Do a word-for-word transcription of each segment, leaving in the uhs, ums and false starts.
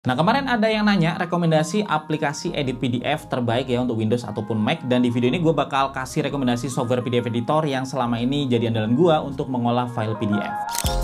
Nah, kemarin ada yang nanya rekomendasi aplikasi edit P D F terbaik ya untuk Windows ataupun Mac, dan di video ini gue bakal kasih rekomendasi software P D F editor yang selama ini jadi andalan gue untuk mengolah file P D F.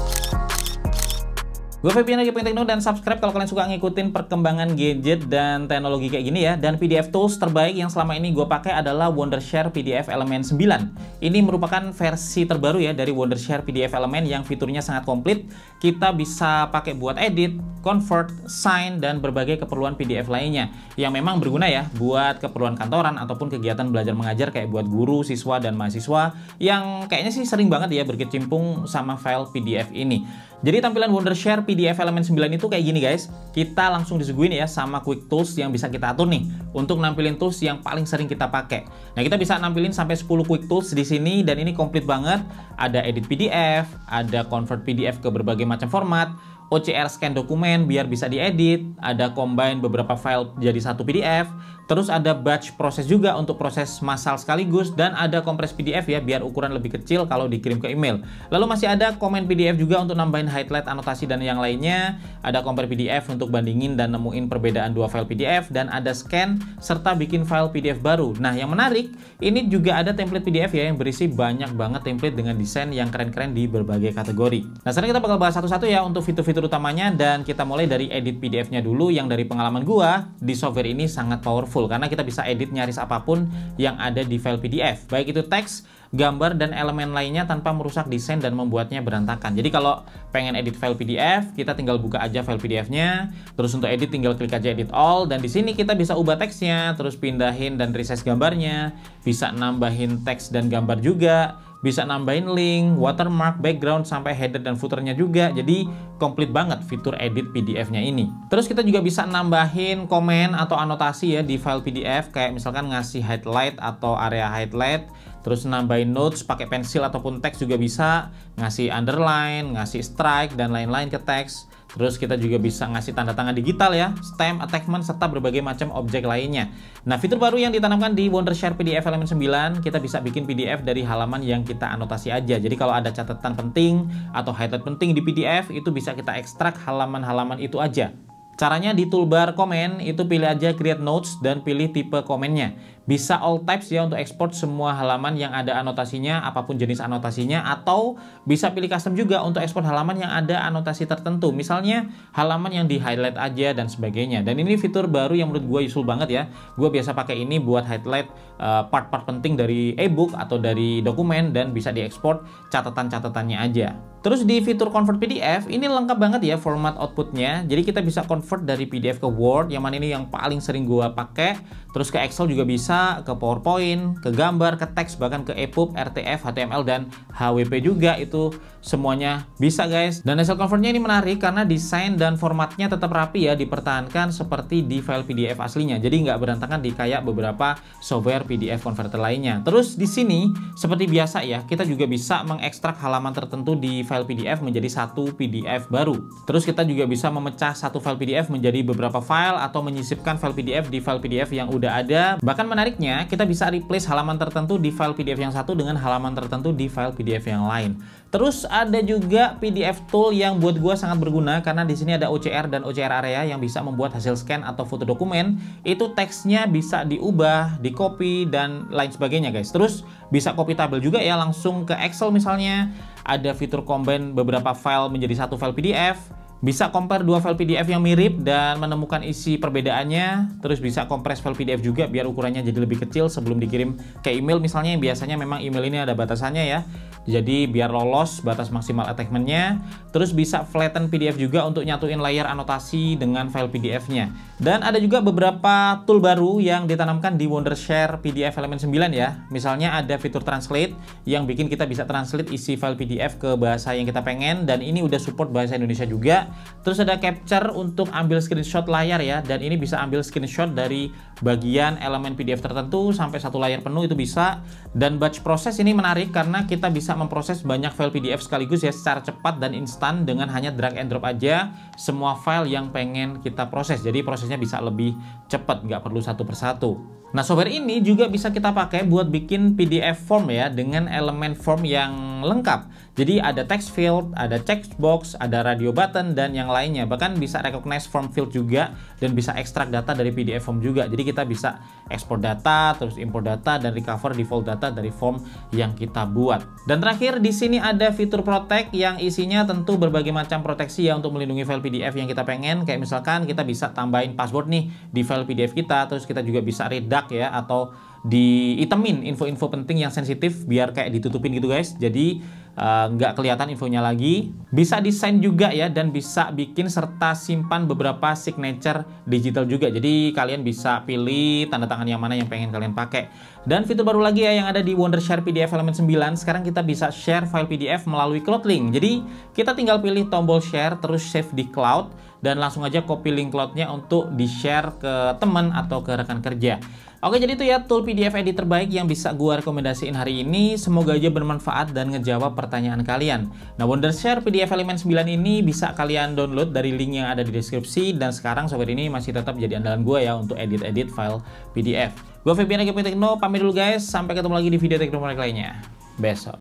Gue Febian lagi pengen dan subscribe kalau kalian suka ngikutin perkembangan gadget dan teknologi kayak gini ya. Dan P D F tools terbaik yang selama ini gue pakai adalah Wondershare P D F Element sembilan. Ini merupakan versi terbaru ya dari Wondershare P D F Element yang fiturnya sangat komplit. Kita bisa pakai buat edit, convert, sign, dan berbagai keperluan P D F lainnya yang memang berguna ya buat keperluan kantoran ataupun kegiatan belajar mengajar kayak buat guru, siswa, dan mahasiswa yang kayaknya sih sering banget ya berkecimpung sama file P D F ini. Jadi tampilan Wondershare P D F Element sembilan itu kayak gini guys. Kita langsung disuguhin ya sama quick tools yang bisa kita atur nih untuk nampilin tools yang paling sering kita pakai. Nah, kita bisa nampilin sampai sepuluh quick tools di sini dan ini komplit banget. Ada edit P D F, ada convert P D F ke berbagai macam format, O C R scan dokumen biar bisa diedit, ada combine beberapa file jadi satu P D F, terus ada batch proses juga untuk proses massal sekaligus, dan ada kompres P D F ya biar ukuran lebih kecil kalau dikirim ke email. Lalu masih ada komen P D F juga untuk nambahin highlight, anotasi, dan yang lainnya. Ada compare P D F untuk bandingin dan nemuin perbedaan dua file P D F, dan ada scan serta bikin file P D F baru. Nah, yang menarik, ini juga ada template P D F ya yang berisi banyak banget template dengan desain yang keren-keren di berbagai kategori. Nah, sekarang kita bakal bahas satu-satu ya untuk fitur-fitur utamanya, dan kita mulai dari edit P D F-nya dulu. Yang dari pengalaman gua di software ini sangat powerful karena kita bisa edit nyaris apapun yang ada di file P D F, baik itu teks, gambar, dan elemen lainnya tanpa merusak desain dan membuatnya berantakan. Jadi kalau pengen edit file P D F, kita tinggal buka aja file P D F-nya, terus untuk edit tinggal klik aja edit all, dan di sini kita bisa ubah teksnya, terus pindahin dan resize gambarnya, bisa nambahin teks dan gambar juga, bisa nambahin link, watermark, background, sampai header dan footernya juga. Jadi komplit banget fitur edit P D F-nya ini. Terus kita juga bisa nambahin komen atau anotasi ya di file P D F, kayak misalkan ngasih highlight atau area highlight, terus nambahin notes pakai pensil ataupun teks juga bisa, ngasih underline, ngasih strike, dan lain-lain ke teks. Terus kita juga bisa ngasih tanda tangan digital ya, stamp, attachment, serta berbagai macam objek lainnya. Nah, fitur baru yang ditanamkan di Wondershare P D F Element sembilan, kita bisa bikin P D F dari halaman yang kita anotasi aja. Jadi kalau ada catatan penting atau highlight penting di P D F, itu bisa kita ekstrak halaman-halaman itu aja. Caranya di toolbar komen itu pilih aja create notes dan pilih tipe komennya. Bisa all types ya untuk export semua halaman yang ada anotasinya, apapun jenis anotasinya, atau bisa pilih custom juga untuk ekspor halaman yang ada anotasi tertentu. Misalnya halaman yang di highlight aja dan sebagainya. Dan ini fitur baru yang menurut gue useful banget ya. Gue biasa pakai ini buat highlight part-part uh, penting dari ebook atau dari dokumen, dan bisa diekspor catatan-catatannya aja. Terus di fitur convert P D F ini lengkap banget ya format outputnya. Jadi kita bisa convert dari P D F ke Word, yang mana ini yang paling sering gua pakai. Terus ke Excel juga bisa, ke PowerPoint, ke gambar, ke teks, bahkan ke E P U B, R T F, H T M L, dan H W P juga. Itu semuanya bisa guys. Dan hasil convertnya ini menarik karena desain dan formatnya tetap rapi ya, dipertahankan seperti di file P D F aslinya. Jadi nggak berantakan di kayak beberapa software P D F converter lainnya. Terus di sini seperti biasa ya, kita juga bisa mengekstrak halaman tertentu di file P D F menjadi satu P D F baru. Terus kita juga bisa memecah satu file P D F menjadi beberapa file atau menyisipkan file P D F di file P D F yang udah ada. Bahkan menariknya, kita bisa replace halaman tertentu di file P D F yang satu dengan halaman tertentu di file P D F yang lain. Terus ada juga P D F tool yang buat gua sangat berguna karena di sini ada O C R dan O C R area yang bisa membuat hasil scan atau foto dokumen. Itu teksnya bisa diubah, di copy, dan lain sebagainya guys. Terus bisa copy tabel juga ya langsung ke Excel misalnya. Ada fitur combine beberapa file menjadi satu file P D F. Bisa compare dua file P D F yang mirip dan menemukan isi perbedaannya. Terus bisa kompres file P D F juga biar ukurannya jadi lebih kecil sebelum dikirim ke email misalnya, yang biasanya memang email ini ada batasannya ya. Jadi biar lolos batas maksimal attachment-nya. Terus bisa flatten P D F juga untuk nyatuin layar anotasi dengan file P D F-nya. Dan ada juga beberapa tool baru yang ditanamkan di Wondershare P D F Element sembilan ya. Misalnya ada fitur translate yang bikin kita bisa translate isi file P D F ke bahasa yang kita pengen, dan ini udah support bahasa Indonesia juga. Terus ada capture untuk ambil screenshot layar ya, dan ini bisa ambil screenshot dari bagian elemen P D F tertentu sampai satu layar penuh itu bisa. Dan batch proses ini menarik karena kita bisa memproses banyak file P D F sekaligus ya secara cepat dan instan dengan hanya drag and drop aja semua file yang pengen kita proses. Jadi prosesnya bisa lebih cepat, nggak perlu satu persatu. Nah, software ini juga bisa kita pakai buat bikin P D F form ya, dengan elemen form yang lengkap. Jadi ada text field, ada text box, ada radio button, dan yang lainnya. Bahkan bisa recognize form field juga, dan bisa ekstrak data dari P D F form juga. Jadi kita bisa ekspor data, terus import data, dan recover default data dari form yang kita buat. Dan terakhir di sini ada fitur protect yang isinya tentu berbagai macam proteksi ya untuk melindungi file P D F yang kita pengen. Kayak misalkan kita bisa tambahin password nih di file P D F kita, terus kita juga bisa redact ya, atau diitemin info-info penting yang sensitif biar kayak ditutupin gitu guys. Jadi uh, nggak kelihatan infonya lagi. Bisa desain juga ya, dan bisa bikin serta simpan beberapa signature digital juga. Jadi kalian bisa pilih tanda tangan yang mana yang pengen kalian pakai. Dan fitur baru lagi ya yang ada di Wondershare P D F Element sembilan, sekarang kita bisa share file P D F melalui Cloud Link. Jadi kita tinggal pilih tombol share, terus save di cloud, dan langsung aja copy link cloudnya untuk di-share ke teman atau ke rekan kerja. Oke, jadi itu ya tool P D F edit terbaik yang bisa gua rekomendasiin hari ini. Semoga aja bermanfaat dan ngejawab pertanyaan kalian. Nah, Wondershare P D F Element sembilan ini bisa kalian download dari link yang ada di deskripsi, dan sekarang software ini masih tetap jadi andalan gua ya untuk edit-edit file P D F. Gua Febian Tekno, pamit dulu guys. Sampai ketemu lagi di video teknologi lainnya besok.